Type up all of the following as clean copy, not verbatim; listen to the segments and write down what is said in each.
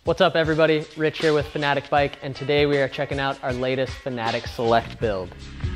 What's up everybody, Rich here with Fanatik Bike, and today we are checking out our latest Fanatik Select build.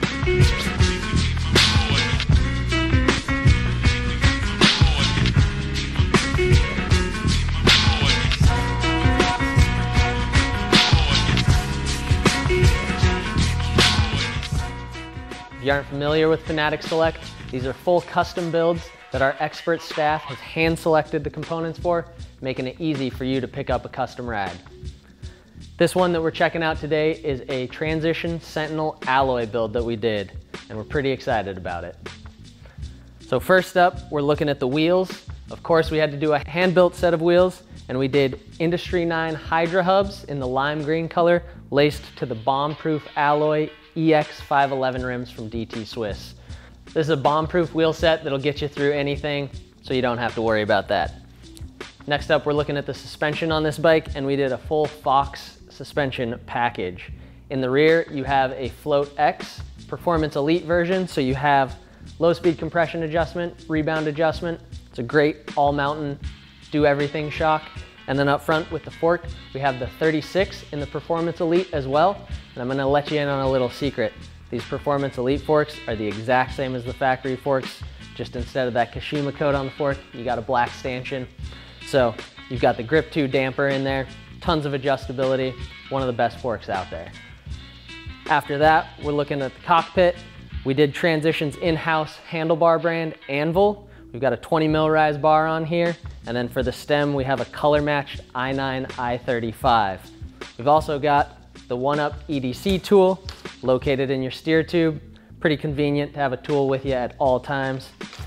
If you aren't familiar with Fanatik Select, these are full custom builds that our expert staff has hand selected the components for, making it easy for you to pick up a custom ride. This one that we're checking out today is a Transition Sentinel alloy build that we did, and we're pretty excited about it. So first up, we're looking at the wheels. Of course, we had to do a hand-built set of wheels, and we did Industry 9 Hydra hubs in the lime green color, laced to the bomb-proof alloy EX 511 rims from DT Swiss. This is a bomb-proof wheel set that'll get you through anything, so you don't have to worry about that. Next up, we're looking at the suspension on this bike, and we did a full Fox suspension package. In the rear, you have a Float X Performance Elite version, so you have low-speed compression adjustment, rebound adjustment. It's a great all-mountain, do-everything shock. And then up front with the fork, we have the 36 in the Performance Elite as well. And I'm gonna let you in on a little secret. These Performance Elite forks are the exact same as the factory forks, just instead of that Kashima coat on the fork, you got a black stanchion. So you've got the Grip 2 damper in there, tons of adjustability, one of the best forks out there. After that, we're looking at the cockpit. We did Transition's in-house handlebar brand Anvil. We've got a 20 mil rise bar on here, and then for the stem, we have a color-matched i9 i35. We've also got the OneUp EDC tool located in your steer tube. Pretty convenient to have a tool with you at all times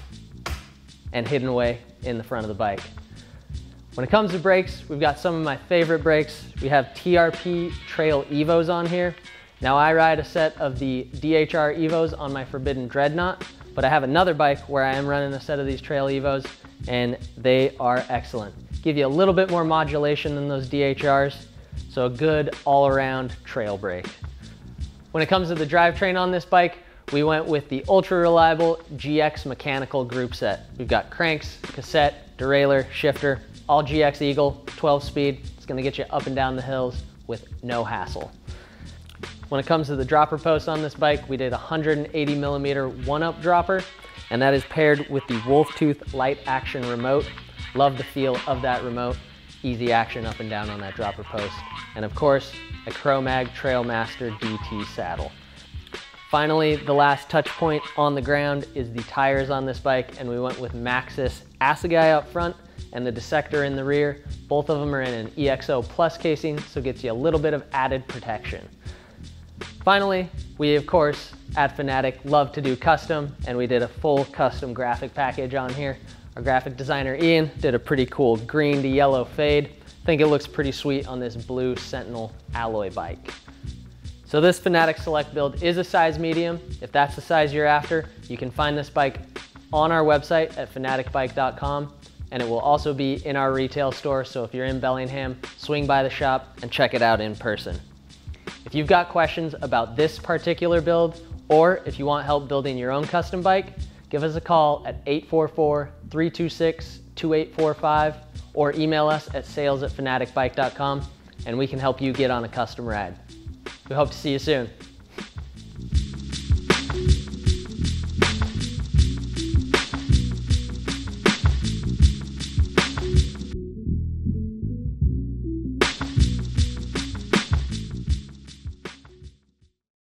and hidden away in the front of the bike. When it comes to brakes, we've got some of my favorite brakes. We have TRP Trail Evos on here. Now I ride a set of the DHR Evos on my Forbidden Dreadnought, but I have another bike where I am running a set of these Trail Evos, and they are excellent. Give you a little bit more modulation than those DHRs, so a good all-around trail brake. When it comes to the drivetrain on this bike, we went with the ultra-reliable GX mechanical group set. We've got cranks, cassette, derailleur, shifter, all GX Eagle, 12-speed. It's gonna get you up and down the hills with no hassle. When it comes to the dropper post on this bike, we did a 180 millimeter OneUp dropper, and that is paired with the Wolftooth light action remote. Love the feel of that remote. Easy action up and down on that dropper post. And of course, a Chromag Trailmaster DT saddle. Finally, the last touch point on the ground is the tires on this bike, and we went with Maxxis Assegai up front and the Dissector in the rear. Both of them are in an EXO Plus casing, so it gets you a little bit of added protection. Finally, we of course, at Fanatik, love to do custom, and we did a full custom graphic package on here. Our graphic designer Ian did a pretty cool green to yellow fade. I think it looks pretty sweet on this blue Sentinel alloy bike. So this Fanatik Select build is a size medium. If that's the size you're after, you can find this bike on our website at fanatikbike.com, and it will also be in our retail store, so if you're in Bellingham, swing by the shop and check it out in person. If you've got questions about this particular build, or if you want help building your own custom bike, give us a call at 844-326-2845 or email us at sales@fanatikbike.com, and we can help you get on a custom ride. We hope to see you soon.